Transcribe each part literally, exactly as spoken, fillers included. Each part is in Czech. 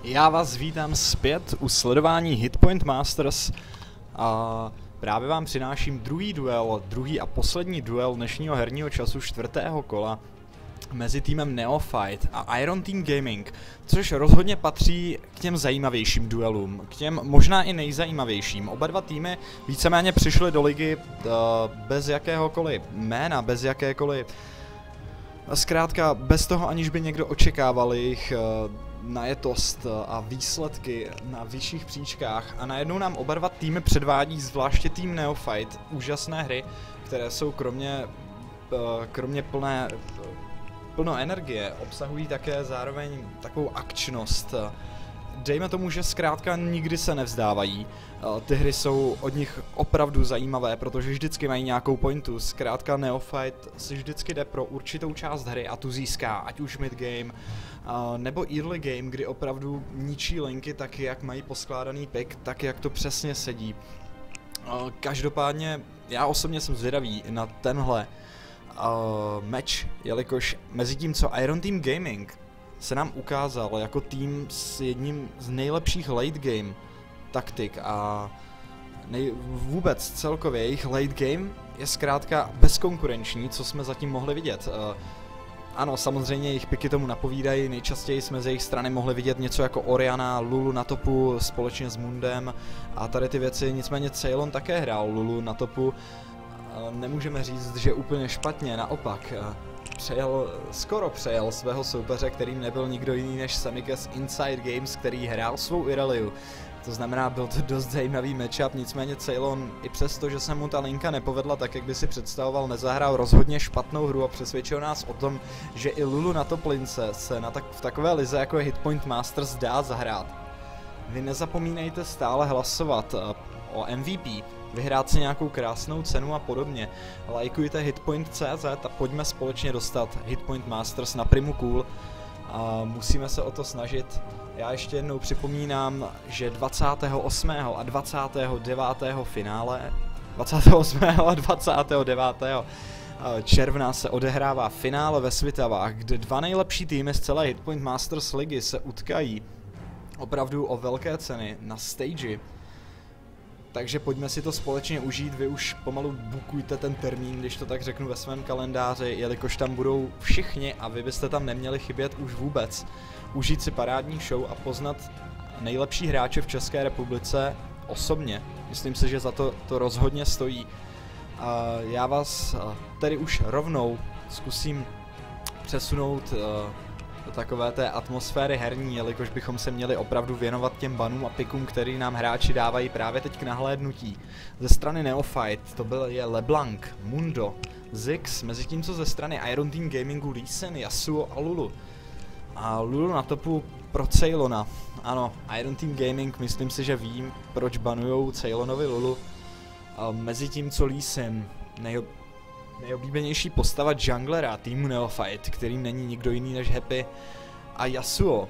Já vás vítám zpět u sledování Hitpoint Masters a právě vám přináším druhý duel, druhý a poslední duel dnešního herního času čtvrtého kola mezi týmem Neophyte a Iron Team Gaming, což rozhodně patří k těm zajímavějším duelům, k těm možná i nejzajímavějším. Oba dva týmy víceméně přišly do ligy uh, bez jakéhokoliv jména, bez jakékoliv... Zkrátka, bez toho, aniž by někdo očekával jejich uh, najetost a výsledky na vyšších příčkách, a najednou nám oba dva týmy předvádí, zvláště tým Neophyte, úžasné hry, které jsou kromě, uh, kromě plné, uh, plno energie, obsahují také zároveň takovou akčnost. Dejme tomu, že zkrátka nikdy se nevzdávají. Ty hry jsou od nich opravdu zajímavé, protože vždycky mají nějakou pointu. Zkrátka Neophyte si vždycky jde pro určitou část hry a tu získá, ať už mid-game, nebo early game, kdy opravdu ničí linky tak, jak mají poskládaný pick, tak, jak to přesně sedí. Každopádně já osobně jsem zvědavý na tenhle match, jelikož mezi tím, co Iron Team Gaming se nám ukázal jako tým s jedním z nejlepších late game taktik a nej, vůbec celkově jejich late game je zkrátka bezkonkurenční, co jsme zatím mohli vidět. Uh, ano, samozřejmě jejich piky tomu napovídají, nejčastěji jsme z jejich strany mohli vidět něco jako Orianna, Lulu na topu společně s Mundem a tady ty věci, nicméně Ceylon také hrál Lulu na topu. Uh, nemůžeme říct, že úplně špatně, naopak. Uh, Přejel, skoro přejel svého soupeře, kterým nebyl nikdo jiný než Semikes Inside Games, který hrál svou Ireliu. To znamená, byl to dost zajímavý matchup, nicméně Ceylon, i přesto, že se mu ta linka nepovedla tak, jak by si představoval, nezahrál rozhodně špatnou hru a přesvědčil nás o tom, že i Lulu na top lince se na tak, v takové lize, jako je Hitpoint Masters, dá zahrát. Vy nezapomínejte stále hlasovat uh, o M V P, vyhrát si nějakou krásnou cenu a podobně. Lajkujte hitpoint tečka cé zet a pojďme společně dostat Hitpoint Masters na primu cool. A musíme se o to snažit. Já ještě jednou připomínám, že dvacátého osmého a dvacátého devátého finále, dvacátého osmého a dvacátého devátého června se odehrává finále ve Svitavách, kde dva nejlepší týmy z celé Hitpoint Masters ligy se utkají opravdu o velké ceny na stage. Takže pojďme si to společně užít, vy už pomalu bookujte ten termín, když to tak řeknu, ve svém kalendáři, jelikož tam budou všichni a vy byste tam neměli chybět už vůbec. Užít si parádní show a poznat nejlepší hráče v České republice osobně. Myslím si, že za to to rozhodně stojí. A já vás tedy už rovnou zkusím přesunout do takové té atmosféry herní, jelikož bychom se měli opravdu věnovat těm banům a pikům, který nám hráči dávají právě teď k nahlédnutí. Ze strany Neophyte to byl je LeBlanc, Mundo, Ziggs, mezi tím co ze strany Iron Team Gamingu Lee Sin, Yasuo a Lulu. A Lulu na topu pro Ceylona. Ano, Iron Team Gaming, myslím si, že vím, proč banujou Ceylonovi Lulu. A mezi tím co Lee Sin, nejo... nejoblíbenější postava junglera týmu Neophyte, kterým není nikdo jiný než Happy, a Yasuo.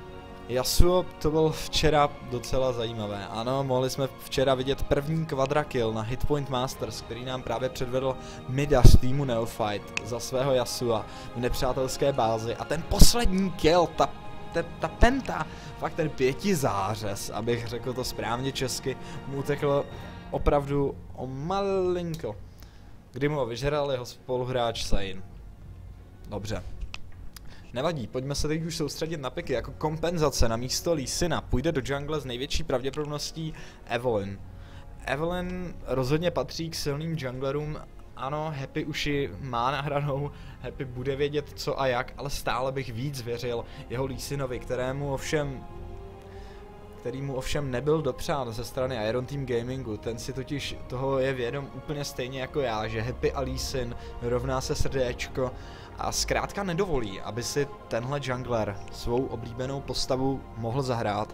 Yasuo to byl včera docela zajímavé. Ano, mohli jsme včera vidět první quadrakill na Hitpoint Masters, který nám právě předvedl midař týmu Neophyte za svého Yasua v nepřátelské bázi. A ten poslední kill, ta, ta, ta penta, fakt ten pěti zářez, abych řekl to správně česky, mu utekl opravdu o malinko, kdy mu ho vyžral jeho spoluhráč Sane. Dobře. Nevadí, pojďme se teď už soustředit na piky. Jako kompenzace na místo Lee Sina půjde do jungle s největší pravděpodobností Evelynn. Evelynn rozhodně patří k silným junglerům. Ano, Happy už ji má nahranou, Happy bude vědět co a jak, ale stále bych víc věřil jeho Lee Sinovi, kterému ovšem který mu ovšem nebyl dopřát ze strany Iron Team Gamingu. Ten si totiž toho je vědom úplně stejně jako já, že Happy a Lee Sin rovná se srdéčko a zkrátka nedovolí, aby si tenhle jungler svou oblíbenou postavu mohl zahrát.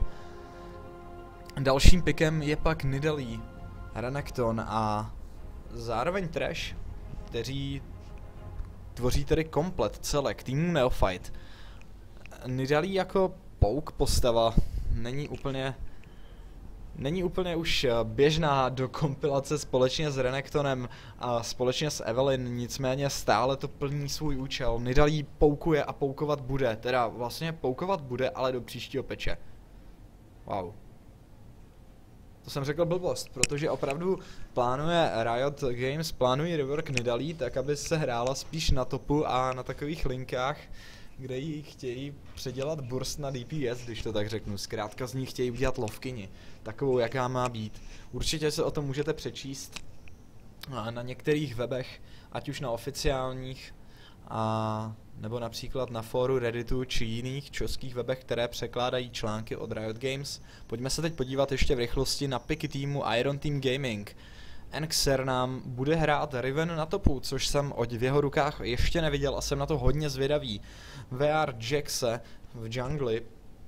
Dalším pikem je pak Nidalee, Renekton a zároveň Thresh, kteří tvoří tedy komplet celek týmu Neophyte. Nidalee jako poke postava není úplně, není úplně už běžná do kompilace společně s Renektonem a společně s Evelynn, nicméně stále to plní svůj účel. Nidalee poukuje a poukovat bude, teda vlastně poukovat bude, ale do příštího peče. Wow. To jsem řekl blbost, protože opravdu plánuje Riot Games, plánují rework Nidalí tak, aby se hrála spíš na topu a na takových linkách, kde jí chtějí předělat burst na D P S, když to tak řeknu. Zkrátka z ní chtějí udělat lovkyni, takovou, jaká má být. Určitě se o tom můžete přečíst na některých webech, ať už na oficiálních, a nebo například na fóru Redditu či jiných českých webech, které překládají články od Riot Games. Pojďme se teď podívat ještě v rychlosti na piky týmu Iron Team Gaming. Enxer nám bude hrát Riven na topu, což jsem v jeho rukách ještě neviděl a jsem na to hodně zvědavý. V R Jaxe v jungli.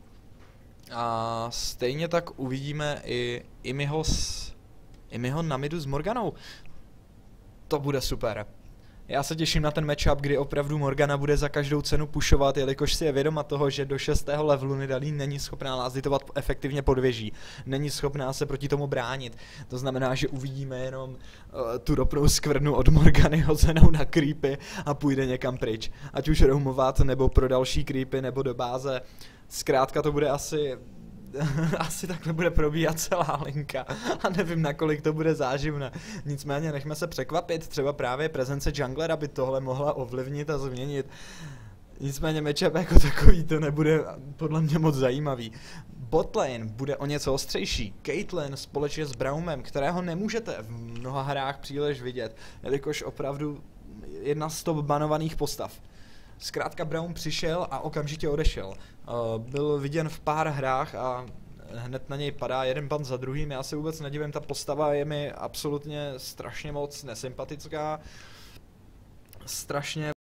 A stejně tak uvidíme i Imiho, s, Imiho na midu s Morganou. To bude super. Já se těším na ten matchup, kdy opravdu Morgana bude za každou cenu pushovat, jelikož si je vědoma toho, že do šestého levelu Nidalee není schopná lázitovat efektivně pod věží. Není schopná se proti tomu bránit. To znamená, že uvidíme jenom uh, tu ropnou skvrnu od Morgany hozenou na creepy a půjde někam pryč. Ať už roamovat, nebo pro další creepy, nebo do báze. Zkrátka to bude asi... asi takhle bude probíhat celá linka a nevím, nakolik to bude záživné. Nicméně nechme se překvapit, třeba právě prezence junglera by tohle mohla ovlivnit a změnit. Nicméně matchup jako takový to nebude podle mě moc zajímavý. Botlane bude o něco ostřejší. Caitlyn společně s Braumem, kterého nemůžete v mnoha hrách příliš vidět, jelikož opravdu jedna z top banovaných postav. Zkrátka Braum přišel a okamžitě odešel. Uh, byl viděn v pár hrách a hned na něj padá jeden ban za druhým. Já se vůbec nedivím, ta postava je mi absolutně strašně moc nesympatická. Strašně...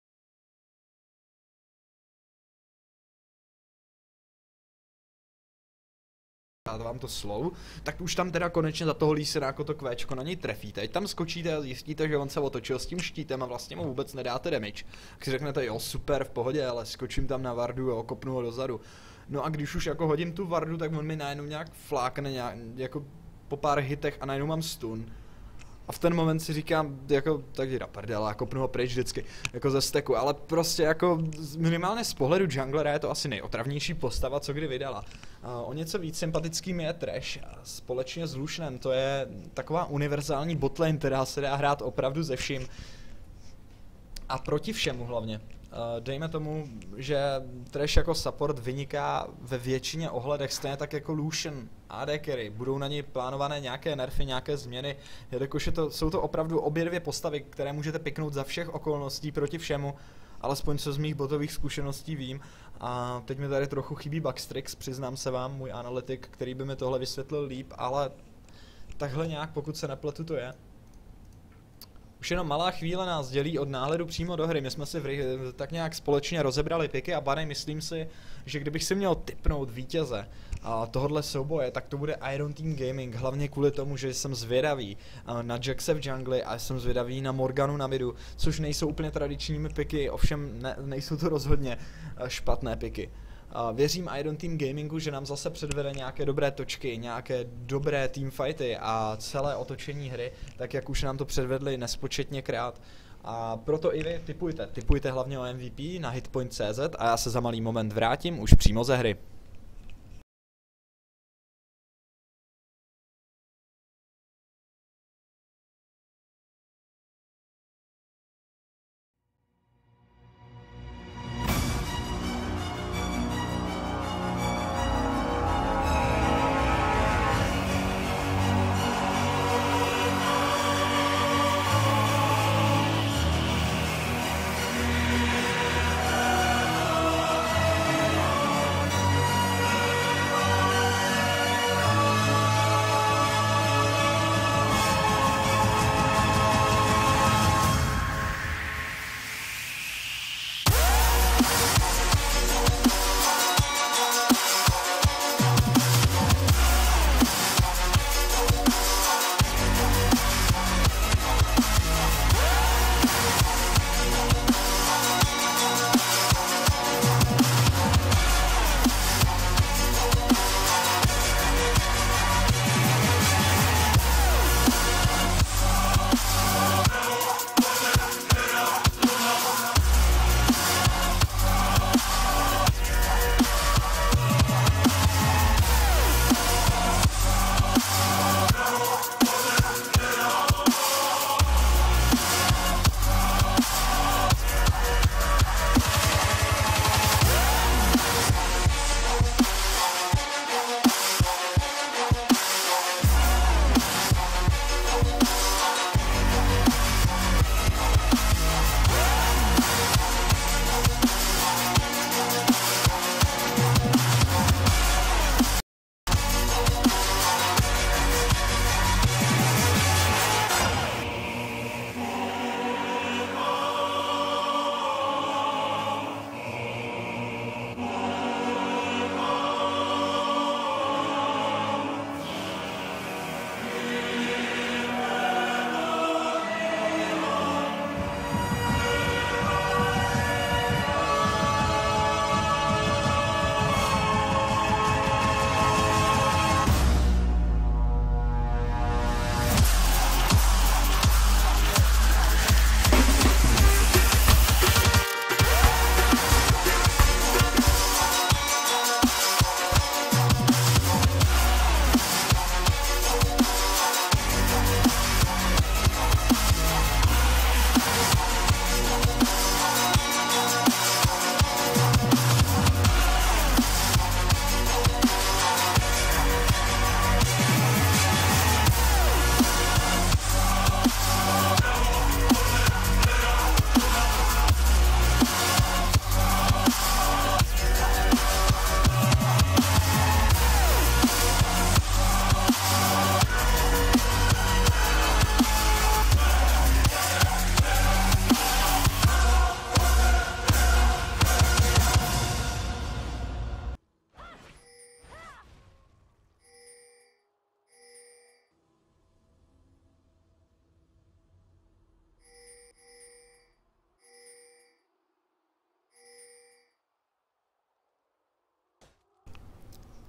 dát vám to slow, tak už tam teda konečně za toho lísena jako to kvéčko na něj trefíte. Teď tam skočíte a zjistíte, že on se otočil s tím štítem a vlastně mu vůbec nedáte damage. Tak si řeknete, jo super, v pohodě, ale skočím tam na vardu a kopnu ho dozadu. No a když už jako hodím tu vardu, tak on mi najednou nějak flákne, nějak, jako po pár hitech a najednou mám stun. A v ten moment si říkám, jako, tak jde prdela, a kopnu ho pryč vždycky, jako ze steku, ale prostě jako minimálně z pohledu junglera je to asi nejotravnější postava, co kdy vydala. Uh, o něco víc sympatickým je Thresh společně s Lucianem, to je taková univerzální botlane, která se dá hrát opravdu ze vším. A proti všemu hlavně. Uh, dejme tomu, že Thresh jako support vyniká ve většině ohledech, stejně tak jako Lucian, A D carry, budou na něj plánované nějaké nerfy, nějaké změny, jelikož je to, jsou to opravdu obě dvě postavy, které můžete piknout za všech okolností proti všemu, alespoň co z mých botových zkušeností vím. A teď mi tady trochu chybí Backstrix, přiznám se vám, můj analytik, který by mi tohle vysvětlil líp, ale takhle nějak, pokud se nepletu, to je. Už jenom malá chvíle nás dělí od náhledu přímo do hry. My jsme si v, tak nějak společně rozebrali piky a bany, myslím si, že kdybych si měl tipnout vítěze a tohohle souboje, tak to bude Iron Team Gaming, hlavně kvůli tomu, že jsem zvědavý na Jaxe v jungli a jsem zvědavý na Morganu na midu, což nejsou úplně tradičními piky, ovšem ne, nejsou to rozhodně špatné piky. Uh, věřím Iron Team Gamingu, že nám zase předvede nějaké dobré točky, nějaké dobré teamfighty a celé otočení hry, tak jak už nám to předvedli nespočetněkrát. A proto i vy tipujte, tipujte hlavně o M V P na hitpoint tečka cé zet a já se za malý moment vrátím už přímo ze hry.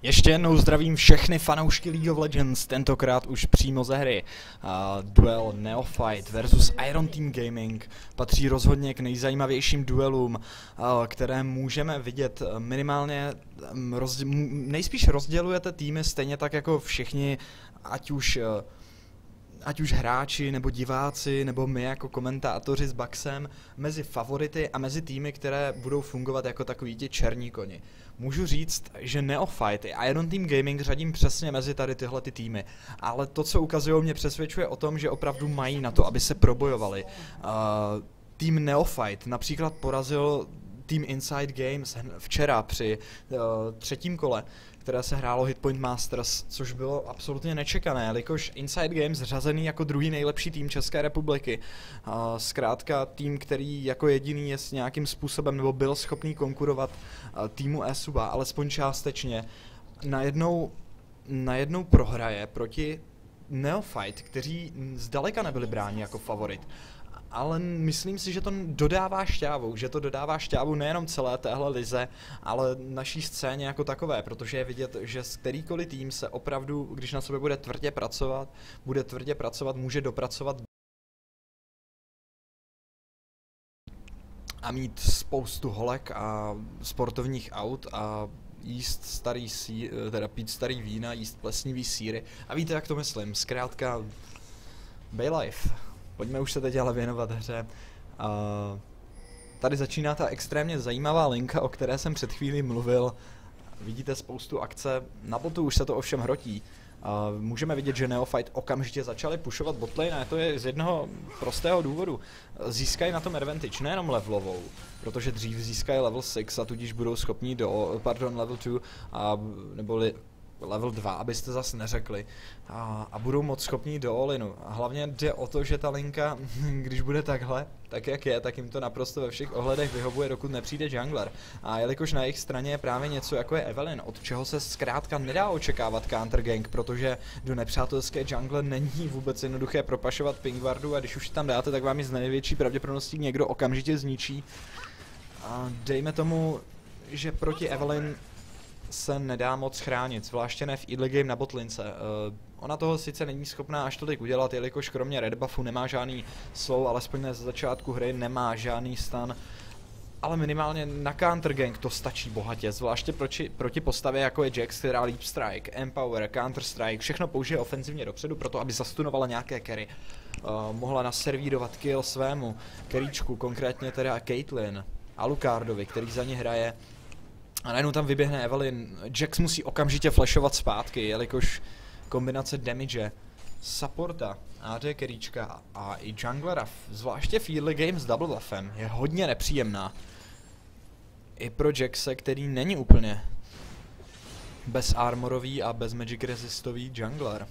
Ještě jednou zdravím všechny fanoušky League of Legends, tentokrát už přímo ze hry. Uh, duel Neophyte versus Iron Team Gaming patří rozhodně k nejzajímavějším duelům, uh, které můžeme vidět minimálně, um, rozdě nejspíš rozdělujete týmy stejně tak jako všichni, ať už... Uh, ať už hráči, nebo diváci, nebo my jako komentátoři s Baxem, mezi favority a mezi týmy, které budou fungovat jako takový ti černí koni. Můžu říct, že Neophyte a Iron Team Gaming řadím přesně mezi tady tyhle ty týmy, ale to, co ukazují, mě přesvědčuje o tom, že opravdu mají na to, aby se probojovali. Uh, tým Neophyte například porazil tým Inside Games včera při uh, třetím kole, které se hrálo Hitpoint Masters, což bylo absolutně nečekané, jelikož Inside Games řazený jako druhý nejlepší tým České republiky. Uh, zkrátka tým, který jako jediný je s nějakým způsobem nebo byl schopný konkurovat uh, týmu eSuba, alespoň částečně. Najednou, najednou prohraje proti Neophyte, kteří zdaleka nebyli bráni jako favorit. Ale myslím si, že to dodává šťávu, že to dodává šťávu nejenom celé téhle lize, ale naší scéně jako takové, protože je vidět, že z kterýkoliv tým se opravdu, když na sobě bude tvrdě pracovat, bude tvrdě pracovat, může dopracovat a mít spoustu holek a sportovních aut a jíst starý sír, teda pít starý vína, jíst plesnivý sýry. A víte, jak to myslím, zkrátka Baylife. Pojďme už se teď ale věnovat hře. Uh, tady začíná ta extrémně zajímavá linka, o které jsem před chvílí mluvil. Vidíte spoustu akce, na botu už se to ovšem hrotí. Uh, můžeme vidět, že Neophyte okamžitě začali pushovat botlane a to je z jednoho prostého důvodu. Získají na tom advantage nejenom levelovou, protože dřív získají level šest a tudíž budou schopni do, pardon, level dva, a, neboli level dva, abyste zas neřekli, a, a budou moc schopní do all-inu. A hlavně jde o to, že ta linka, když bude takhle, tak jak je, tak jim to naprosto ve všech ohledech vyhovuje, dokud nepřijde jungler. A jelikož na jejich straně je právě něco jako je Evelyn, od čeho se zkrátka nedá očekávat counter gank, protože do nepřátelské jungle není vůbec jednoduché propašovat pingwardu a když už tam dáte, tak vám ji z největší pravděpodobností někdo okamžitě zničí. A dejme tomu, že proti Evelyn se nedá moc chránit, zvláště ne v early game na botlince. Uh, ona toho sice není schopná až tolik udělat, jelikož kromě red buffu nemá žádný slow, alespoň na začátku hry nemá žádný stun, ale minimálně na counter gank to stačí bohatě, zvláště proti, proti postavě jako je Jax, která Leap Strike, Empower, Counter Strike, všechno použije ofenzivně dopředu proto, aby zastunovala nějaké carry. Uh, mohla naservírovat kill svému carryčku, konkrétně teda Caitlyn, Alucardovi, který za ně hraje. A najednou tam vyběhne Evelyn, Jax musí okamžitě flashovat zpátky, jelikož kombinace damage, supporta, A D carryčka a i junglera, zvláště v early game s double buffem, je hodně nepříjemná. I pro Jaxe, který není úplně bez armorový a bez magic resistový jungler.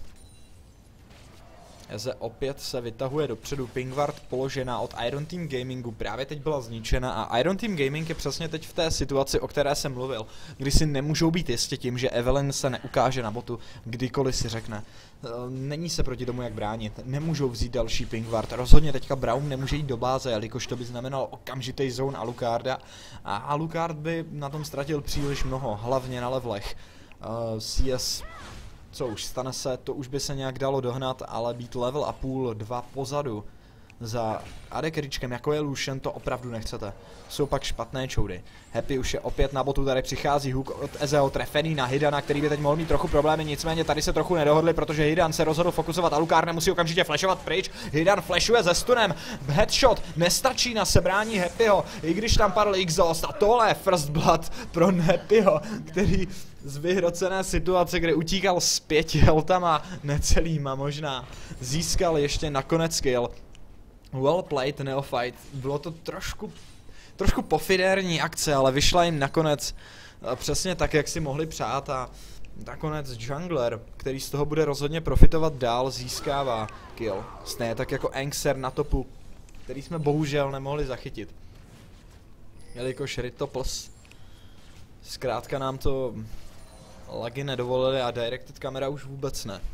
Eze opět se vytahuje dopředu, pingward položená od Iron Team Gamingu právě teď byla zničena a Iron Team Gaming je přesně teď v té situaci, o které jsem mluvil, kdy si nemůžou být jistě tím, že Evelyn se neukáže na botu, kdykoliv si řekne. Není se proti tomu jak bránit, nemůžou vzít další pingward, rozhodně teďka Braum nemůže jít do báze, jelikož to by znamenalo okamžitý zone Alucarda a Alucard by na tom ztratil příliš mnoho, hlavně na levelech. Uh, C S Co už, stane se, to už by se nějak dalo dohnat, ale být level a půl, dva pozadu za A D carryčkem, jako je Lucian, to opravdu nechcete. Jsou pak špatné čoudy. Happy už je opět na botu, tady přichází hook od Ezeo trefený na Hidana, který by teď mohl mít trochu problémy, nicméně tady se trochu nedohodli, protože Hidan se rozhodl fokusovat, Alucard nemusí okamžitě flashovat pryč. Hidan flashuje ze stunem, headshot nestačí na sebrání Happyho, i když tam padl exhaust a tohle je first blood pro Happyho, který z vyhrocené situace, kde utíkal s pěti heltama, necelýma možná, získal ještě nakonec kill. Well played Neophyte, bylo to trošku, trošku pofidérní akce, ale vyšla jim nakonec přesně tak, jak si mohli přát a nakonec jungler, který z toho bude rozhodně profitovat dál, získává kill. Stejně tak jako Ankser na topu, který jsme bohužel nemohli zachytit. Jelikož Ritopples, zkrátka nám to lagy nedovolili a directed kamera už vůbec ne.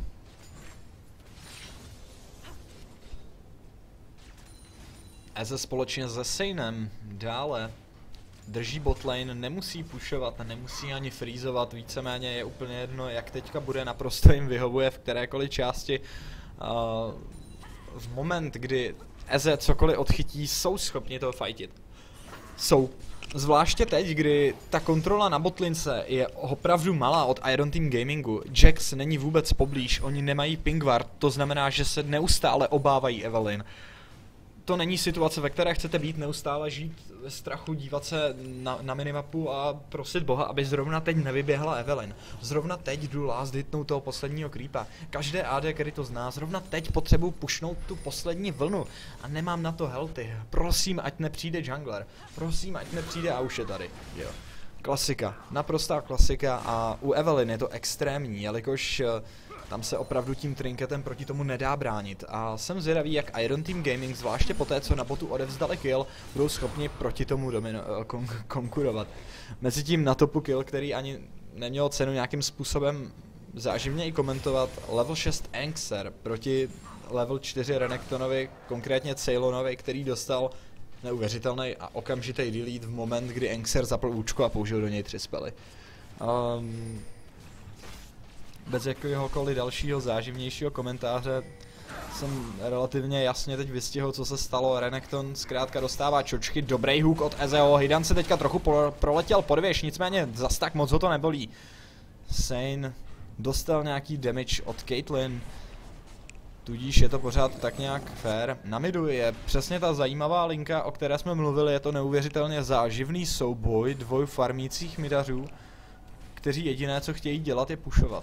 Eze společně se Seinem dále drží botlane, nemusí pushovat, nemusí ani freezovat, víceméně je úplně jedno, jak teďka bude, naprosto jim vyhovuje v kterékoliv části. Uh, v moment, kdy Eze cokoliv odchytí, jsou schopni toho fightit. Jsou. Zvláště teď, kdy ta kontrola na botlince je opravdu malá od Iron Team Gamingu. Jax není vůbec poblíž, oni nemají ping ward, to znamená, že se neustále obávají Evelynn. To není situace, ve které chcete být, neustále žít ve strachu, dívat se na, na minimapu a prosit Boha, aby zrovna teď nevyběhla Evelynn. Zrovna teď jdu last hitnout toho posledního creepa. Každé A D, který to zná, zrovna teď potřebuji pushnout tu poslední vlnu a nemám na to healthy. Prosím, ať nepřijde jungler. Prosím, ať nepřijde Auše tady. Jo. Klasika, naprostá klasika a u Evelynn je to extrémní, jelikož tam se opravdu tím trinketem proti tomu nedá bránit a jsem zvědavý, jak Iron Team Gaming, zvláště po té, co na botu odevzdali kill, budou schopni proti tomu domino- kon konkurovat. Mezitím na topu kill, který ani neměl cenu nějakým způsobem záživně i komentovat, level šest Ankser proti level čtyři Renektonovi, konkrétně Ceylonovi, který dostal neuvěřitelný a okamžitý delete v moment, kdy Ankser zapl účko a použil do něj tři spely. Um, Bez jakéhokoliv dalšího záživnějšího komentáře jsem relativně jasně teď vystihl, co se stalo. Renekton zkrátka dostává čočky, dobrý hook od Ezeho, Hidan se teďka trochu proletěl podvěž, nicméně zas tak moc ho to nebolí. Sane dostal nějaký damage od Caitlyn, tudíž je to pořád tak nějak fair. Na midu je přesně ta zajímavá linka, o které jsme mluvili, je to neuvěřitelně záživný souboj dvou farmících midařů, kteří jediné, co chtějí dělat, je pushovat.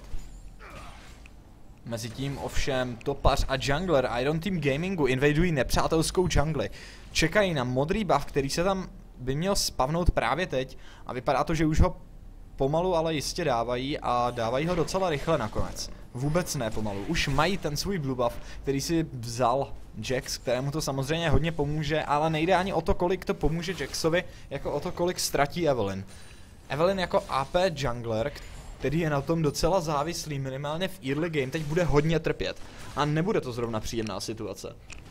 Mezitím ovšem topař a jungler Iron Team Gamingu invadují nepřátelskou jungli. Čekají na modrý buff, který se tam by měl spavnout právě teď a vypadá to, že už ho pomalu, ale jistě dávají a dávají ho docela rychle nakonec. Vůbec ne pomalu. Už mají ten svůj blue buff, který si vzal Jax, kterému to samozřejmě hodně pomůže, ale nejde ani o to, kolik to pomůže Jaxovi, jako o to, kolik ztratí Evelynn. Evelynn jako A P jungler, který je na tom docela závislý, minimálně v early game, teď bude hodně trpět. A nebude to zrovna příjemná situace.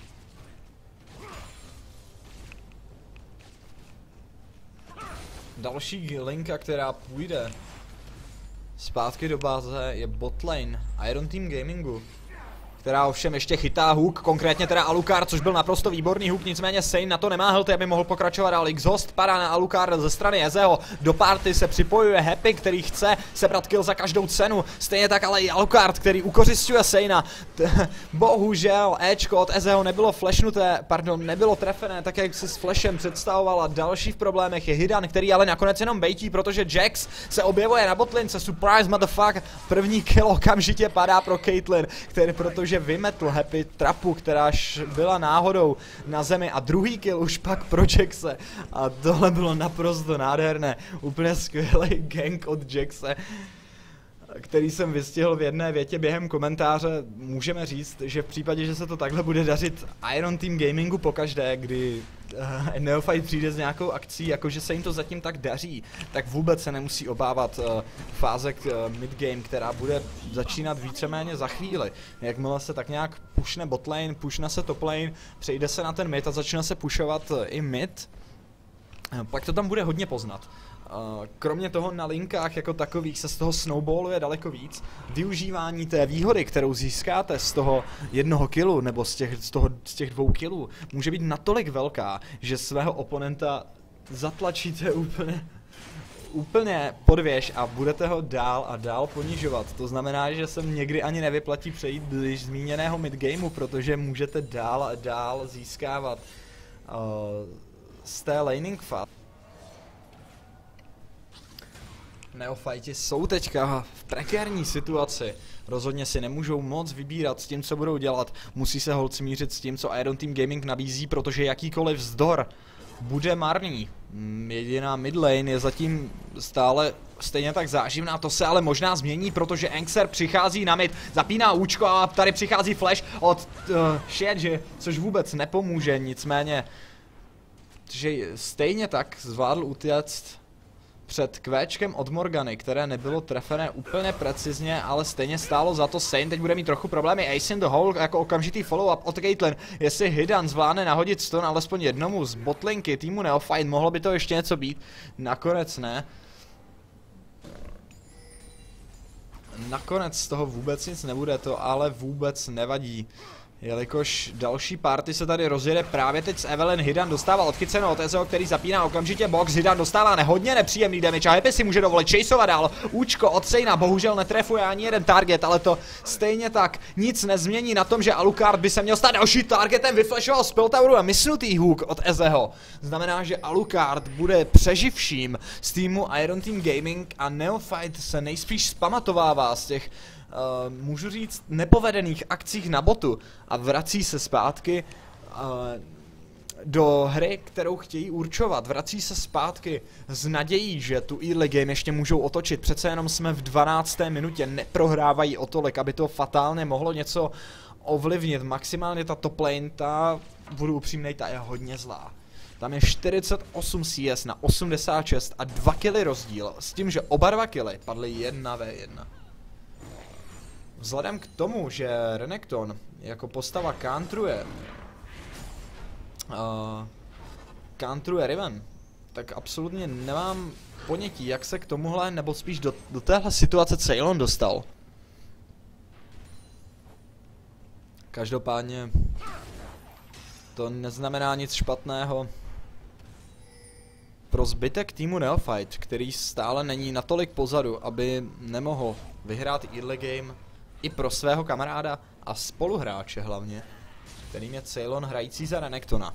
Další linka, která půjde zpátky do báze, je botlane Iron Team Gamingu, která ovšem ještě chytá hook, konkrétně teda Alucard, což byl naprosto výborný hook, nicméně Sane na to nemá healthy, aby mohl pokračovat dál. Exhaust padá na Alucard ze strany Ezeho, do party se připojuje Happy, který chce sebrat kill za každou cenu, stejně tak ale i Alucard, který ukořisťuje Sanea. Bohužel Ečko od Ezeho nebylo flashnuté, pardon, nebylo trefené, tak jak si s flashem představovala. Další v problémech je Hidan, který ale nakonec jenom bejtí, protože Jax se objevuje na botlince, surprise motherfucker, první kill okamžitě padá pro Caitlyn, který protože vymetl Happy trapu, která byla náhodou na zemi a druhý kill už pak pro Jaxe a tohle bylo naprosto nádherné, úplně skvělý gank od Jaxe, který jsem vystihl v jedné větě během komentáře. Můžeme říct, že v případě, že se to takhle bude dařit Iron Team Gamingu pokaždé, kdy uh, Neophyte přijde s nějakou akcí, jakože se jim to zatím tak daří, tak vůbec se nemusí obávat uh, fáze uh, midgame, která bude začínat víceméně za chvíli. Jakmile se tak nějak pushne botlane, pushne se toplane, přejde se na ten mid a začne se pushovat uh, i mid, uh, pak to tam bude hodně poznat. Kromě toho na linkách jako takových se z toho snowballuje daleko víc. Využívání té výhody, kterou získáte z toho jednoho killu nebo z těch, z toho, z těch dvou killů, může být natolik velká, že svého oponenta zatlačíte úplně, úplně podvěž a budete ho dál a dál ponižovat. To znamená, že se někdy ani nevyplatí přejít do již zmíněného midgameu, protože můžete dál a dál získávat uh, z té laning fat. Neofajti jsou teďka v prekérní situaci. Rozhodně si nemůžou moc vybírat s tím, co budou dělat. Musí se holt smířit s tím, co Iron Team Gaming nabízí, protože jakýkoliv vzdor bude marný. Jediná midlane je zatím stále stejně tak záživná, to se ale možná změní, protože Ankser přichází na mid, zapíná účko a tady přichází flash od uh, Shedge, což vůbec nepomůže, nicméně že stejně tak zvládl utéct před kvéčkem od Morgany, které nebylo trefené úplně precizně, ale stejně stálo za to. Sane teď bude mít trochu problémy. Ace in the hole jako okamžitý follow-up od Caitlyn. Jestli Hidan zvládne nahodit stun alespoň jednomu z botlinky týmu Neophyte, mohlo by to ještě něco být. Nakonec ne. Nakonec z toho vůbec nic nebude, to ale vůbec nevadí. Jelikož další party se tady rozjede právě teď s Evelyn. Hidan dostává odchyceno od Ezeo, který zapíná okamžitě box. Hidan dostává nehodně nepříjemný damage a Happy si může dovolit chaseovat dál. Účko od Sejna bohužel netrefuje ani jeden target, ale to stejně tak nic nezmění na tom, že Alucard by se měl stát další targetem. Vyflashoval z Piltoweru a misnutý hook od Ezeo. Znamená, že Alucard bude přeživším z týmu Iron Team Gaming a Neophyte se nejspíš zpamatovává z těch Uh, můžu říct, nepovedených akcích na botu a vrací se zpátky uh, do hry, kterou chtějí určovat. Vrací se zpátky s nadějí, že tu early game ještě můžou otočit. Přece jenom jsme v dvanácté minutě, neprohrávají o tolik, aby to fatálně mohlo něco ovlivnit. Maximálně ta top lane, ta, budu upřímnej, ta je hodně zlá. Tam je čtyřicet osm C S na osmdesát šest a dva killy rozdíl, s tím, že oba dva killy padly jedna ve jedna. Vzhledem k tomu, že Renekton jako postava countruje uh, countruje Riven, tak absolutně nemám ponětí, jak se k tomuhle, nebo spíš do, do téhle situace Ceylon dostal. Každopádně to neznamená nic špatného pro zbytek týmu Neophyte, který stále není natolik pozadu, aby nemohl vyhrát early game i pro svého kamaráda a spoluhráče hlavně, kterým je Ceylon hrající za Renektona.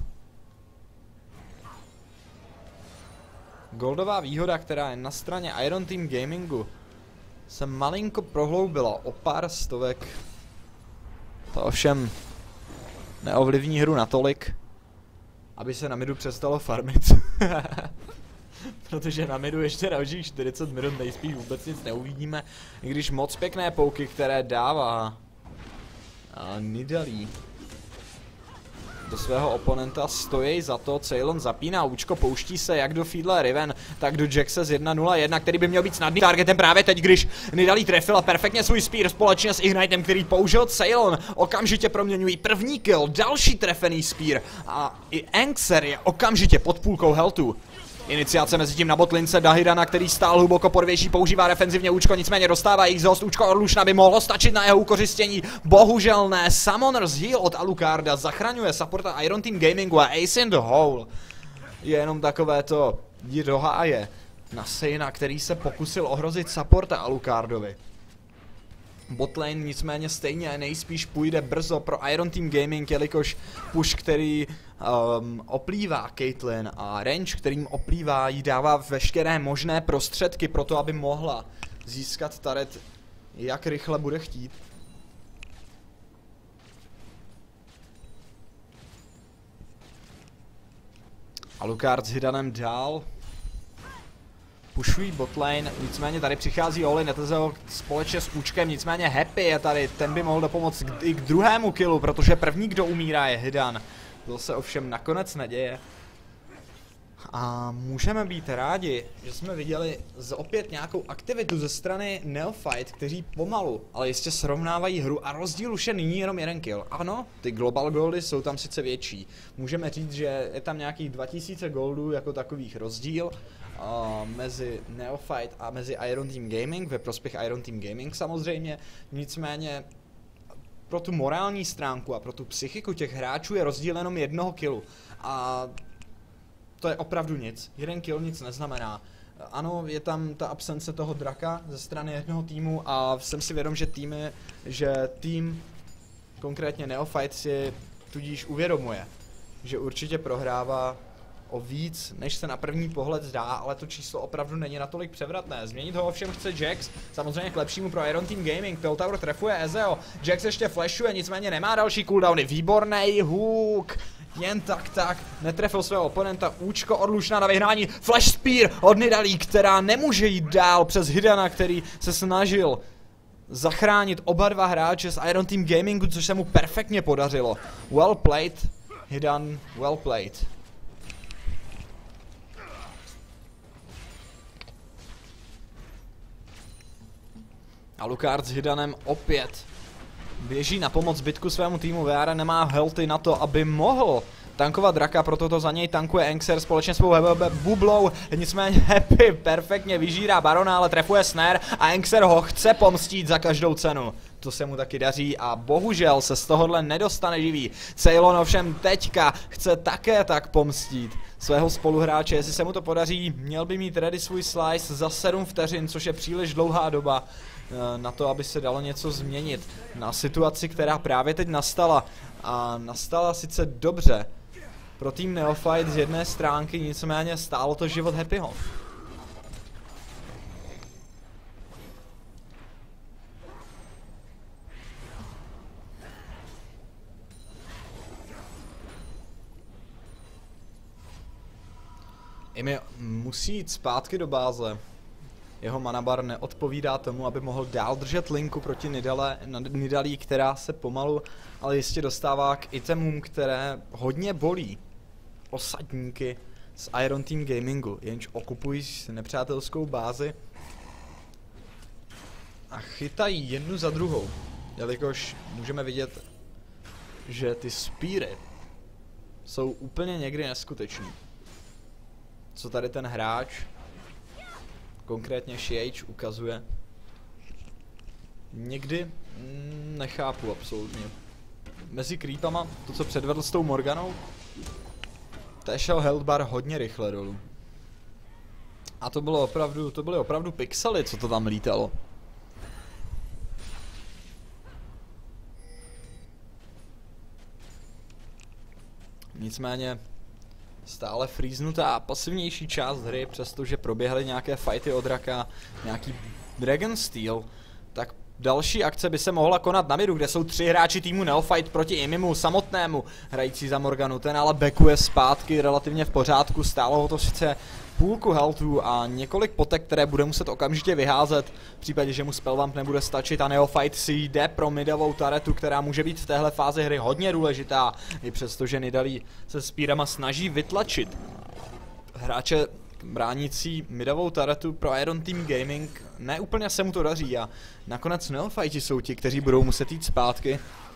Goldová výhoda, která je na straně Iron Team Gamingu, se malinko prohloubila o pár stovek. To ovšem neovlivní hru natolik, aby se na midu přestalo farmit. Protože na midu ještě dalších čtyřicet minut nejspíš vůbec nic neuvidíme, i když moc pěkné pouky, které dává a Nidalee do svého oponenta, stojí za to. Ceylon zapíná účko, pouští se jak do Fiedle Riven, tak do Jaxe z jedna nula jedna, který by měl být snadný targetem právě teď, když Nidalee trefila perfektně svůj spear společně s Ignitem, který použil Ceylon. Okamžitě proměňují první kill, další trefený spear a i Ankser je okamžitě pod půlkou healthu. Iniciace mezi tím na botlince Dahidana, který stál hluboko pod věží, používá defenzivně účko, nicméně dostává exhaust. Účko od Lušna by mohlo stačit na jeho ukořistění. Bohužel ne. Summoner's Heal od Alucarda zachraňuje supporta Iron Team Gamingu a Ace in the hole je jenom takové to jdi do háje na Sejna, který se pokusil ohrozit supporta Alucardovi. Botlane nicméně stejně nejspíš půjde brzo pro Iron Team Gaming, jelikož push, který um, oplývá Caitlyn a range, kterým oplývá, jí dává veškeré možné prostředky pro to, aby mohla získat turret, jak rychle bude chtít. Alucard s Hidanem dál pushují botlane, nicméně tady přichází Oli Netezeo společně s Účkem, nicméně Happy je tady, ten by mohl dopomoct i k druhému killu, protože první, kdo umírá, je Hidan. To se ovšem nakonec neděje. A můžeme být rádi, že jsme viděli z opět nějakou aktivitu ze strany Neophyte, kteří pomalu, ale jistě srovnávají hru a rozdíl už je nyní jenom jeden kill. Ano, ty global goldy jsou tam sice větší. Můžeme říct, že je tam nějakých dva tisíce goldů jako takových rozdíl uh, mezi Neophyte a mezi Iron Team Gaming, ve prospěch Iron Team Gaming samozřejmě. Nicméně pro tu morální stránku a pro tu psychiku těch hráčů je rozdíl jenom jednoho killu. A to je opravdu nic. Jeden kill nic neznamená. Ano, je tam ta absence toho draka ze strany jednoho týmu a jsem si vědom, že týmy, že tým, konkrétně Neophyte, si tudíž uvědomuje, že určitě prohrává o víc, než se na první pohled zdá, ale to číslo opravdu není natolik převratné. Změnit ho ovšem chce Jax, samozřejmě k lepšímu pro Iron Team Gaming. Piltover trefuje Ezeo, Jax ještě flashuje, nicméně nemá další cooldowny. Výborný hook! Jen tak tak, netrefil svého oponenta, Účko od Lušna na vyhnání, Flash Spear od Nidalee, která nemůže jít dál přes Hidana, který se snažil zachránit oba dva hráče z Iron Team Gamingu, což se mu perfektně podařilo. Well played, Hidan, well played. Alucard s Hidanem opět běží na pomoc zbytku svému týmu. V R nemá healthy na to, aby mohl tankovat draka, proto to za něj tankuje Enkser společně s svou bublou. Nicméně Happy perfektně vyžírá barona, ale trefuje snare a Enkser ho chce pomstít za každou cenu. To se mu taky daří a bohužel se z tohohle nedostane živý. Ceylon ovšem teďka chce také tak pomstít svého spoluhráče. Jestli se mu to podaří, měl by mít ready svůj slice za sedm vteřin, což je příliš dlouhá doba na to, aby se dalo něco změnit na situaci, která právě teď nastala. A nastala sice dobře pro tým Neophyte z jedné stránky, nicméně stálo to život Happyho. Imi musí jít zpátky do báze. Jeho manabar neodpovídá tomu, aby mohl dál držet linku proti Nidale, Nidalí, která se pomalu, ale jistě dostává k itemům, které hodně bolí osadníky z Iron Team Gamingu, jenž okupují nepřátelskou bázi a chytají jednu za druhou, jelikož můžeme vidět, že ty speary jsou úplně někdy neskutečný. Co tady ten hráč, konkrétně Shiage, ukazuje, někdy mm, nechápu absolutně. Mezi creepama, to co předvedl s tou Morganou, to šel health bar hodně rychle dolů. A to bylo opravdu, to byly opravdu pixely, co to tam lítalo. Nicméně stále frýznutá pasivnější část hry, přestože proběhly nějaké fighty od draka, nějaký Dragon Steel, tak další akce by se mohla konat na midu, kde jsou tři hráči týmu Neophyte proti Imimu samotnému, hrající za Morganu. Ten ale backuje zpátky relativně v pořádku, stálo ho to sice půlku healthů a několik potek, které bude muset okamžitě vyházet v případě, že mu spellvamp nebude stačit a Neophyte si jde pro midovou taretu, která může být v téhle fázi hry hodně důležitá, i přesto, že Nidalí se Spearama snaží vytlačit hráče bránící midovou taretu pro Iron Team Gaming. Ne úplně se mu to daří a nakonec Neophyte jsou ti, kteří budou muset jít zpátky.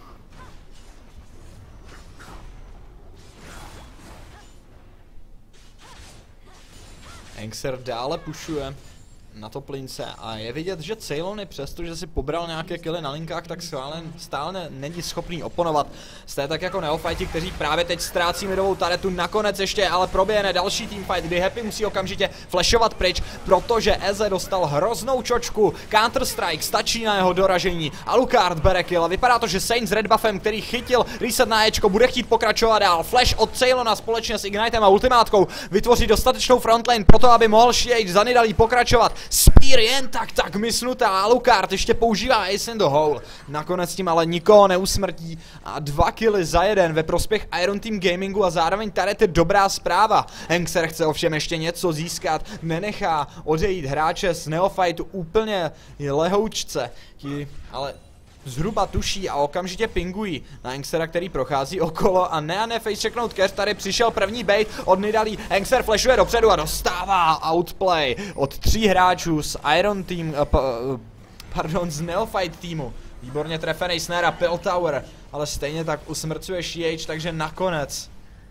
Enkser dále pušuje na top lince a je vidět, že Ceylon, přestože si pobral nějaké killy na linkách, tak stále, stále není schopný oponovat. Jste tak jako Neophyte, kteří právě teď ztrácí midovou taretu, nakonec ještě ale proběhne další teamfight, kdy Happy musí okamžitě flashovat pryč, protože Eze dostal hroznou čočku, Counter-Strike stačí na jeho doražení, Alucard bere kill a vypadá to, že Saint s red buffem, který chytil reset na Ečko, bude chtít pokračovat dál. Flash od Ceylona společně s Ignitem a ultimátkou vytvoří dostatečnou frontlane pro to, aby mohl Shiage za Nidalí pokračovat. Spear jen tak tak mysnutá, Alucard ještě používá Ace in the Hole. Nakonec tím ale nikoho neusmrtí a dva killy za jeden ve prospěch Iron Team Gamingu a zároveň tady je dobrá zpráva. Enkser chce ovšem ještě něco získat, nenechá odejít hráče z Neophyte úplně lehoučce, ti ale zhruba tuší a okamžitě pingují na Enksera, který prochází okolo a ne a ne face checknout cash. Tady přišel první bait od Nidalí, Enkser flashuje dopředu a dostává outplay od tří hráčů z Iron Team, uh, uh, pardon, z Neophyte týmu. Výborně trefený snare a Pill Tower, ale stejně tak usmrcuje Shiage, takže nakonec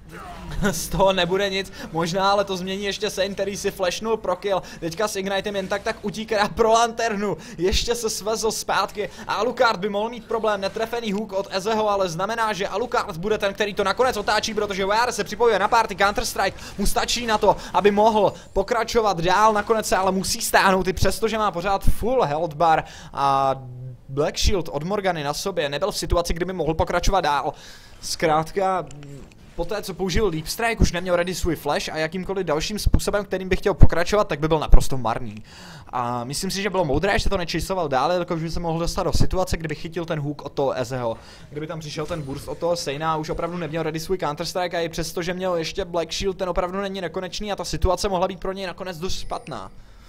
z toho nebude nic, možná ale to změní ještě Saint, který si flashnul pro kill, teďka s Ignitem jen tak tak utíká pro lanternu, ještě se svezl zpátky a Alucard by mohl mít problém, netrefený hook od Ezeho, ale znamená, že Alucard bude ten, který to nakonec otáčí, protože V R se připojuje na party, Counter-Strike mu stačí na to, aby mohl pokračovat dál, nakonec se ale musí stáhnout i přesto, že má pořád full health bar a Black Shield od Morgany na sobě, nebyl v situaci, kdyby mohl pokračovat dál, zkrátka poté, co použil Leap Strike, už neměl ready svůj flash a jakýmkoliv dalším způsobem, kterým by chtěl pokračovat, tak by byl naprosto marný. A myslím si, že bylo moudré, že to nechaseoval dále, jelikož by se mohl dostat do situace, kdyby chytil ten hook od toho Ezeho. Kdyby tam přišel ten burst od toho Saina, už opravdu neměl ready svůj Counter-Strike a i přesto, že měl ještě Black Shield, ten opravdu není nekonečný a ta situace mohla být pro něj nakonec dost špatná.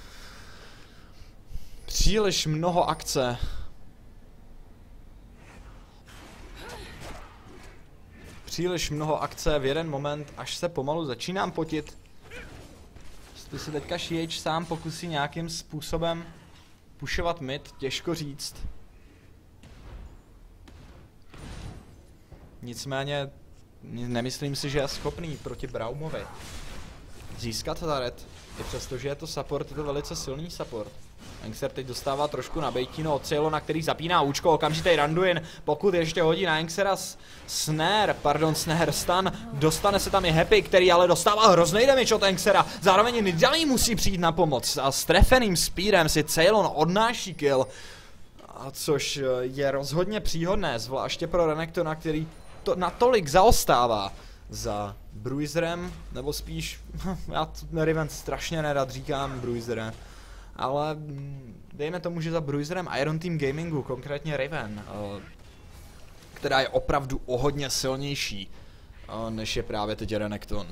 Příliš mnoho akce. Příliš mnoho akce v jeden moment, až se pomalu začínám potit. Jestli se teďka Shiage sám pokusí nějakým způsobem pušovat mid, těžko říct. Nicméně nemyslím si, že je schopný proti Braumovi získat turret, i přestože je to support, je to velice silný support. Ankser teď dostává trošku nabejtíno od Ceylona, který zapíná účko, okamžitý Randuin, pokud ještě hodí na Anksera Snare, pardon, Snare stun, dostane se tam i Happy, který ale dostává hrozný damage od Anksera, zároveň Nidalee musí přijít na pomoc a s trefeným speedem si Ceylon odnáší kill, a což je rozhodně příhodné, zvláště pro Renektona, který to natolik zaostává za Bruiserem, nebo spíš, já Riven strašně nerad říkám Bruiserem, ale dejme tomu, že za Bruiserem Iron Team Gamingu, konkrétně Riven, která je opravdu o hodně silnější, než je právě teď Renekton.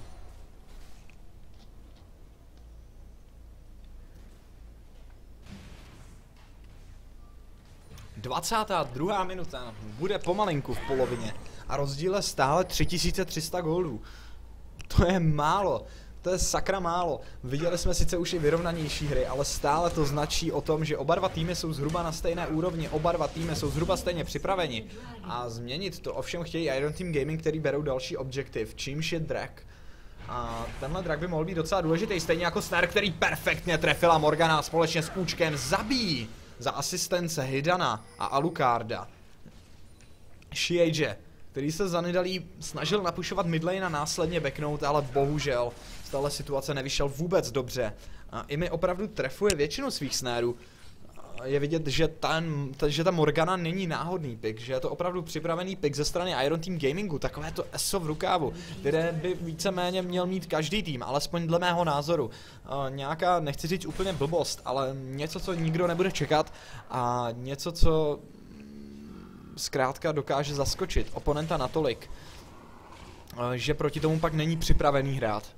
dvacátá druhá minuta, bude pomalinku v polovině a rozdíl je stále tři tisíce tři sta goldů. To je málo. To je sakra málo. Viděli jsme sice už i vyrovnanější hry, ale stále to značí o tom, že oba dva týmy jsou zhruba na stejné úrovni, oba dva týmy jsou zhruba stejně připraveni. A změnit to ovšem chtějí Iron Team Gaming, který berou další objektiv, čímž je Drag. A tenhle Drag by mohl být docela důležitý, stejně jako Snare, který perfektně trefila Morgana společně s Účkem, zabíjí za asistence Hidana a Alucarda Shieje, který se za Nidalee snažil napušovat midlane a následně backnout, ale bohužel z téhle situace nevyšel vůbec dobře. A i mi opravdu trefuje většinu svých snárů. Je vidět, že, ten, že ta Morgana není náhodný pick, že je to opravdu připravený pick ze strany Iron Team Gamingu, takové to eso v rukávu, které by víceméně měl mít každý tým, alespoň dle mého názoru. Uh, nějaká, nechci říct úplně blbost, ale něco, co nikdo nebude čekat a něco, co zkrátka dokáže zaskočit oponenta natolik, že proti tomu pak není připravený hrát.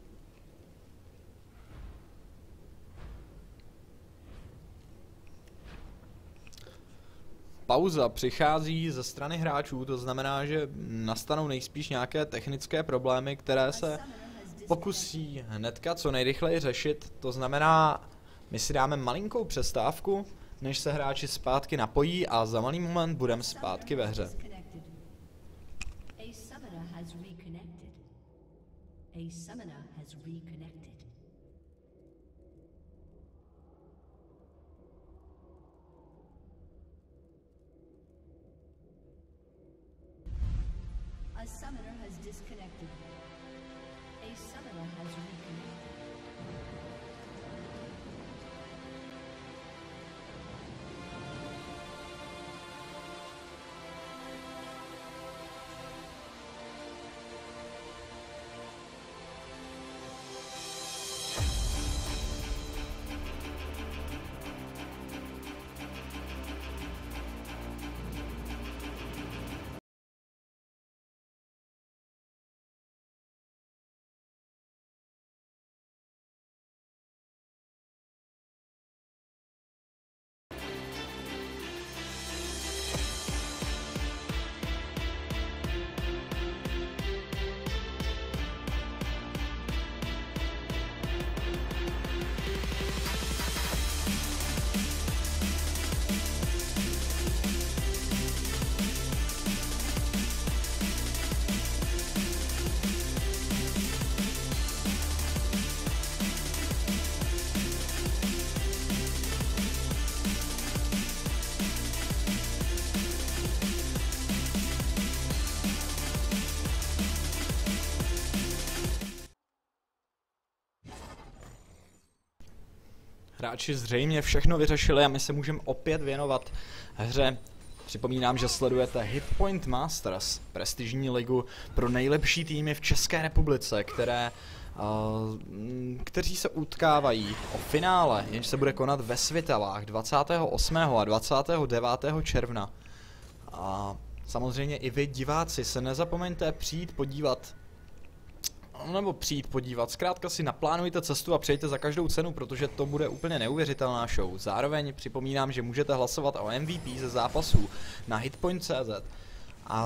Pauza přichází ze strany hráčů, to znamená, že nastanou nejspíš nějaké technické problémy, které se pokusí hnedka co nejrychleji řešit. To znamená, my si dáme malinkou přestávku, než se hráči zpátky napojí a za malý moment budeme zpátky ve hře. A summoner has disconnected. A summoner has reconnected. Hráči zřejmě všechno vyřešili a my se můžeme opět věnovat hře. Připomínám, že sledujete Hitpoint Masters, prestižní ligu pro nejlepší týmy v České republice, které, uh, kteří se utkávají o finále, jenž se bude konat ve Svitelách dvacátého osmého a dvacátého devátého června. A samozřejmě i vy, diváci, se nezapomeňte přijít podívat nebo přijít podívat. Zkrátka si naplánujte cestu a přejte za každou cenu, protože to bude úplně neuvěřitelná show. Zároveň připomínám, že můžete hlasovat o M V P ze zápasů na hitpoint tečka cé zet. A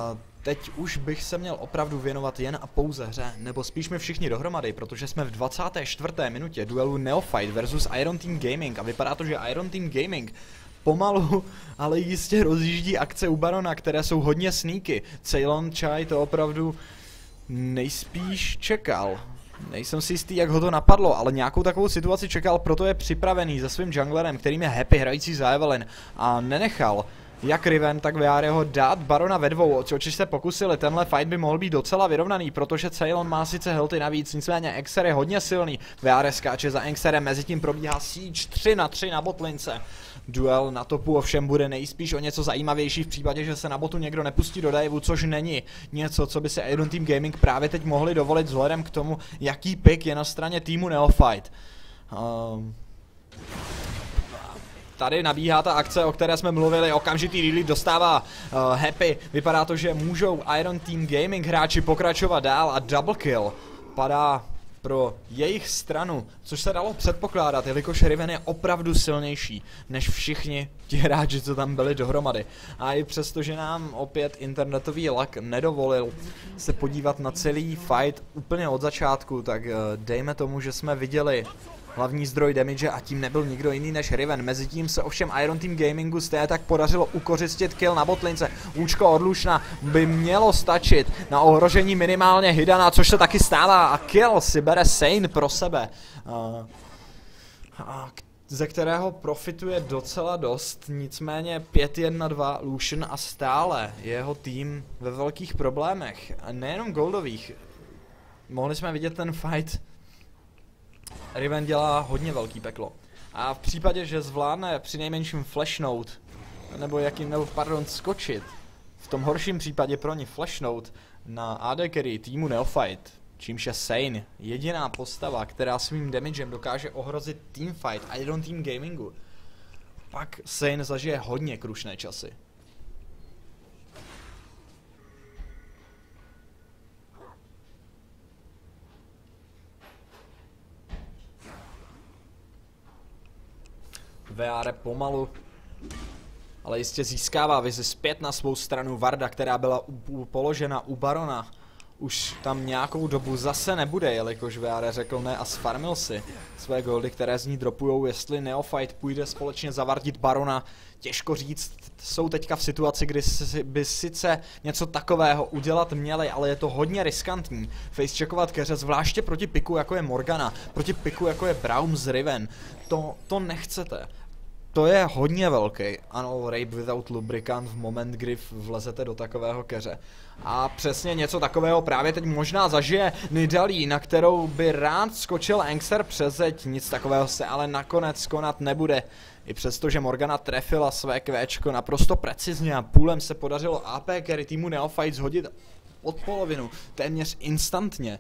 teď už bych se měl opravdu věnovat jen a pouze hře, nebo spíš my všichni dohromady, protože jsme v dvacáté čtvrté minutě duelu Neophyte versus Iron Team Gaming a vypadá to, že Iron Team Gaming pomalu, ale jistě rozjíždí akce u Barona, které jsou hodně sneaky. Ceylon Chai to opravdu nejspíš čekal. Nejsem si jistý, jak ho to napadlo, ale nějakou takovou situaci čekal, proto je připravený se svým junglerem, kterým je Happy hrající za Evelyn a nenechal jak Riven, tak Viareho dát Barona ve dvou, očiž se pokusili. Tenhle fight by mohl být docela vyrovnaný, protože Ceylon má sice healthy navíc, nicméně Exer je hodně silný. Viare skáče za Exerem, mezi tím probíhá siege tři na tři na botlince. Duel na topu ovšem bude nejspíš o něco zajímavější v případě, že se na botu někdo nepustí do diveu, což není něco, co by si Iron Team Gaming právě teď mohli dovolit vzhledem k tomu, jaký pick je na straně týmu Neophyte. Um... Tady nabíhá ta akce, o které jsme mluvili, okamžitý delete dostává uh, Happy. Vypadá to, že můžou Iron Team Gaming hráči pokračovat dál a double kill padá pro jejich stranu, což se dalo předpokládat, jelikož Riven je opravdu silnější než všichni ti hráči, co tam byli dohromady. A i přesto, že nám opět internetový lag nedovolil se podívat na celý fight úplně od začátku, tak uh, dejme tomu, že jsme viděli hlavní zdroj damage a tím nebyl nikdo jiný než Riven. Mezitím se ovšem Iron Team Gamingu stejně tak podařilo ukořistit kill na botlince. Účko od Lušna by mělo stačit na ohrožení minimálně Hidana, což se taky stává a kill si bere Sane pro sebe. Uh, a ze kterého profituje docela dost, nicméně pět jedna dva Lucian a stále jeho tým ve velkých problémech. A nejenom goldových. Mohli jsme vidět ten fight. Riven dělá hodně velký peklo. A v případě, že zvládne přinejmenším flashnout, nebo jakým, nebo pardon, skočit, v tom horším případě pro ně flashnout na A D carry týmu Neophyte, čímž je Sane, jediná postava, která svým damagem dokáže ohrozit teamfight a Iron Team Gamingu, pak Sane zažije hodně krušné časy. Viare pomalu, ale jistě získává vizi zpět na svou stranu. Varda, která byla u, u, položena u Barona, už tam nějakou dobu zase nebude, jelikož Viare řekl ne a sfarmil si své goldy, které z ní dropujou. Jestli Neophyte půjde společně zavardit Barona, těžko říct. Jsou teďka v situaci, kdy by sice něco takového udělat měli, ale je to hodně riskantní. Facecheckovat keře, zvláště proti piku jako je Morgana, proti piku jako je Braum z Riven. To, to nechcete. To je hodně velký Anal Rape without lubricant v moment, kdy vlezete do takového keře. A přesně něco takového právě teď možná zažije Nidalee, na kterou by rád skočil Angster přes zeď. Nic takového se ale nakonec konat nebude. I přesto, že Morgana trefila své kvéčko naprosto precizně a půlem se podařilo A P carry týmu Neophyte zhodit od polovinu, téměř instantně.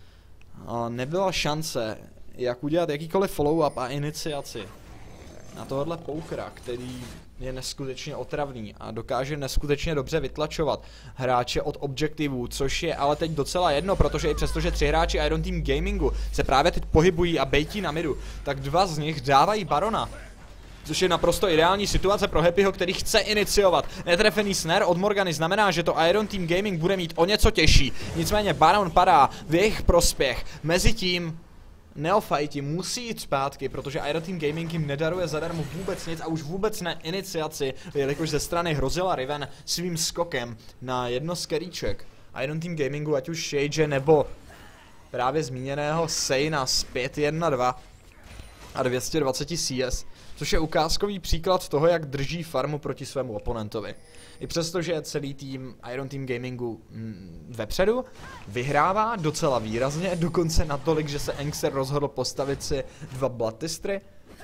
A nebyla šance, jak udělat jakýkoliv follow-up a iniciaci na tohohle poukera, který je neskutečně otravný a dokáže neskutečně dobře vytlačovat hráče od objektivů, což je ale teď docela jedno, protože i přesto, že tři hráči Iron Team Gamingu se právě teď pohybují a bejtí na midu, tak dva z nich dávají Barona. Což je naprosto ideální situace pro Happyho, který chce iniciovat. Netrefený snare od Morgany znamená, že to Iron Team Gaming bude mít o něco těžší. Nicméně Baron padá v jejich prospěch. Mezitím Neophyte musí jít zpátky, protože Iron Team Gaming jim nedaruje zadarmo vůbec nic a už vůbec ne iniciaci, jelikož ze strany hrozila Riven svým skokem na jedno z keríček. Iron Team Gamingu, ať už Shade nebo právě zmíněného Sejna z pět jedna dva a dvě stě dvacet C S, což je ukázkový příklad toho, jak drží farmu proti svému oponentovi. I přesto, že celý tým Iron Team Gamingu mm, vepředu vyhrává docela výrazně, dokonce natolik, že se Angster rozhodl postavit si dva Bloodtistry,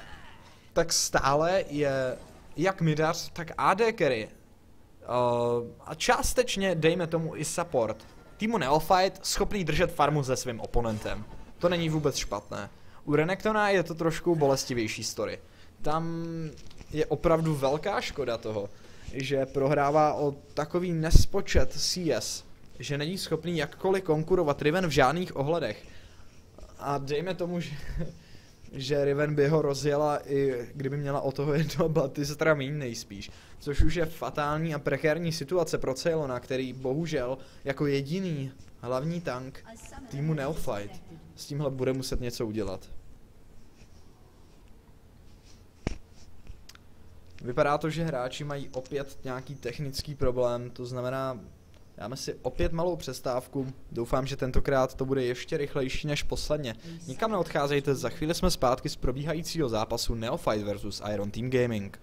tak stále je jak midař, tak A D carry uh, a částečně, dejme tomu, i support týmu Neophyte schopný držet farmu se svým oponentem. To není vůbec špatné. U Renekton'a je to trošku bolestivější story. Tam je opravdu velká škoda toho, že prohrává o takový nespočet C S, že není schopný jakkoliv konkurovat Riven v žádných ohledech. A dejme tomu, že že Riven by ho rozjela, i kdyby měla o toho jednoho Batistra míň nejspíš. Což už je fatální a prekérní situace pro Ceylona, který bohužel jako jediný hlavní tank týmu Neophyte s tímhle bude muset něco udělat. Vypadá to, že hráči mají opět nějaký technický problém, to znamená, dáme si opět malou přestávku, doufám, že tentokrát to bude ještě rychlejší než posledně. Nikam neodcházejte, za chvíli jsme zpátky z probíhajícího zápasu Neophyte versus Iron Team Gaming.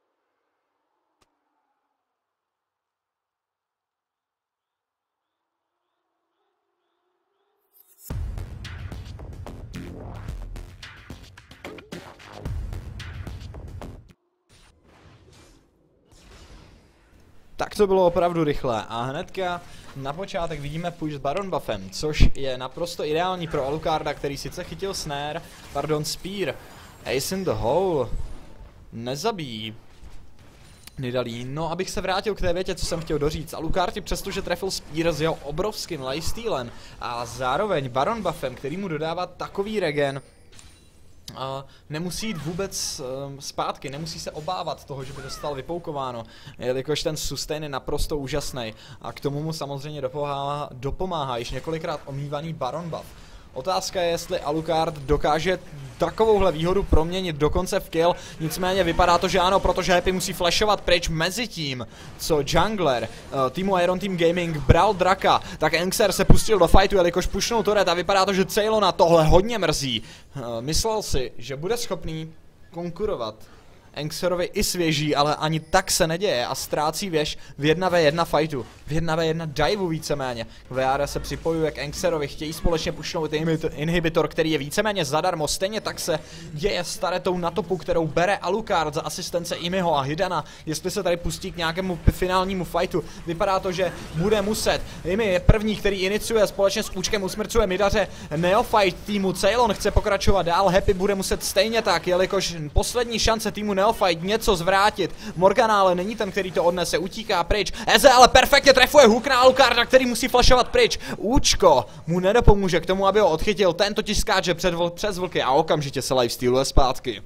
Tak to bylo opravdu rychlé a hnedka na počátek vidíme push s Baron buffem, což je naprosto ideální pro Alucarda, který sice chytil snare, pardon, spear, ace in the hole, nezabíjí Nidalee. No, abych se vrátil k té větě, co jsem chtěl doříct. Alucard, přestože trefil spear s jeho obrovským lifestealem a zároveň Baron buffem, který mu dodává takový regen, Uh, nemusí jít vůbec um, zpátky, nemusí se obávat toho, že by dostal vypoukováno, jelikož ten sustain je naprosto úžasný a k tomu mu samozřejmě dopomáhá, dopomáhá již několikrát omývaný Baron buff. Otázka je, jestli Alucard dokáže takovouhle výhodu proměnit dokonce v kill, nicméně vypadá to, že ano, protože Happy musí flashovat pryč mezi tím, co jungler uh, týmu Iron Team Gaming bral Draka, tak Ankser se pustil do fightu, jelikož pushnul turret a vypadá to, že Ceylona tohle hodně mrzí. Uh, myslel si, že bude schopný konkurovat Ankserovi i svěží, ale ani tak se neděje a ztrácí věž v jedna v jedna fightu, v jedna v jedna diveu víceméně. V R se připojuje k Ankserovi, chtějí společně pušnout inhibitor, který je víceméně zadarmo, stejně tak se děje s taretou na topu, kterou bere Alucard za asistence Imiho a Hidana, jestli se tady pustí k nějakému finálnímu fightu. Vypadá to, že bude muset. Imi je první, který iniciuje, společně s Účkem usmrcuje midaře Neophyte týmu. Ceylon chce pokračovat dál, Happy bude muset stejně tak, jelikož poslední šance týmu Neophyte něco zvrátit. Morgana ale není ten, který to odnese, utíká pryč. Eze ale perfektně trefuje hook na Alucarda, který musí flashovat pryč. Účko mu nedopomůže k tomu, aby ho odchytil. Ten totiž skáče před vl přes vlky a okamžitě se lifestealuje zpátky.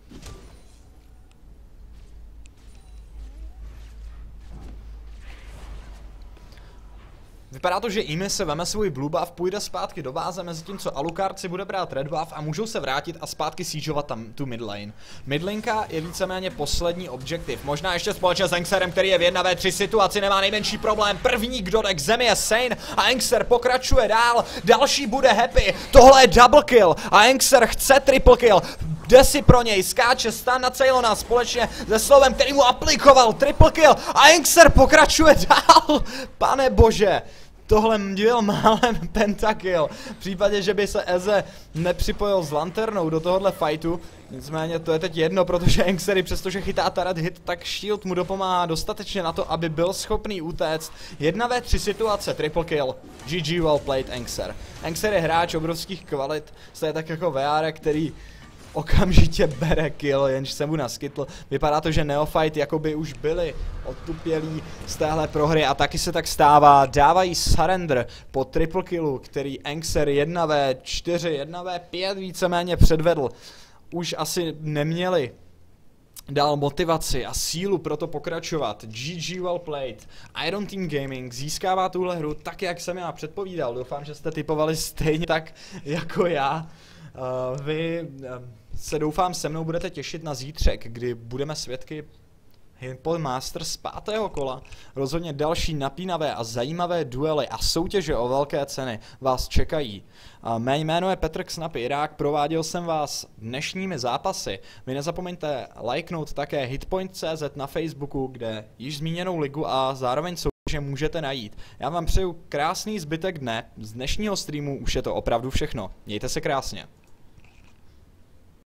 Vypadá to, že Imi se veme svůj blue buff, půjde zpátky do báze, mezi tím co Alucard si bude brát red buff a můžou se vrátit a zpátky siegeovat tam tu midlane. Midlinka je víceméně poslední objektiv, možná ještě společně s Ankserem, který je v jedna ve tři situaci, nemá nejmenší problém. První, kdo jde k zemi, je Sane a Ankser pokračuje dál, další bude Happy, tohle je double kill a Ankser chce triple kill. Jde si pro něj, skáče stán na Ceylona společně se slovem, který mu aplikoval triple kill a Ankser pokračuje dál. Pane bože, tohle byl málem pentakill. V případě, že by se Eze nepřipojil s lanternou do tohohle fightu, nicméně to je teď jedno, protože Anksery, přestože chytá turret hit, tak shield mu dopomáhá dostatečně na to, aby byl schopný utéct. Jedna ve tři situace, triple kill. G G well played Ankser. Ankser je hráč obrovských kvalit, to je tak jako V R, který okamžitě bere kill, jenž se mu naskytl. Vypadá to, že Neophyte jakoby už byli otupělí z téhle prohry a taky se tak stává. Dávají surrender po triple killu, který Ankser jedna ve čtyři, jedna ve pět víceméně předvedl. Už asi neměli dál motivaci a sílu pro to pokračovat. G G well played. Iron Team Gaming získává tuhle hru tak, jak jsem já předpovídal. Doufám, že jste typovali stejně tak jako já. Uh, vy uh, se doufám se mnou budete těšit na zítřek, kdy budeme svědky Hitpoint Masters z pátého kola. Rozhodně další napínavé a zajímavé duely a soutěže o velké ceny vás čekají. Uh, mé jméno je Petr Knap Irák, prováděl jsem vás dnešními zápasy. Vy nezapomeňte lajknout také Hitpoint tečka cé zet na Facebooku, kde již zmíněnou ligu a zároveň soutěže můžete najít. Já vám přeju krásný zbytek dne, z dnešního streamu už je to opravdu všechno. Mějte se krásně.